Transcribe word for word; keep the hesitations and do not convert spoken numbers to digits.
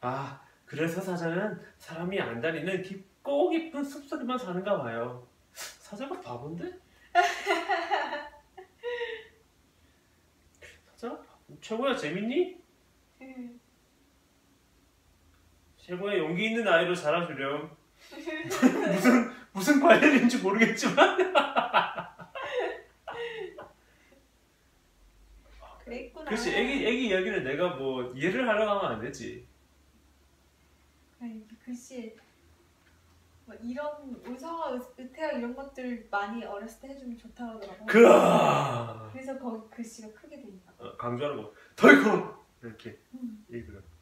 아, 그래서 사자는 사람이 안 다니는 깊고 깊은 숲속에만 사는가 봐요. 사자가 바본데? 사자? 최고야, 재밌니? 응. 최고의 용기 있는 아이로 자라주렴. 무슨 무슨 관련인지 모르겠지만. 그랬구나. 그렇지, 애기 애기 이야기는 내가 뭐 이해를 하려고 하면 안 되지. 아니, 글씨 뭐 이런 의성어, 의태어 이런 것들 많이 어렸을 때 해주면 좋다고 하더라고. 그 그래서 거기 글씨가 크게 되니까. 어, 강조하는 거. 덜컹 이렇게 음. 읽으라.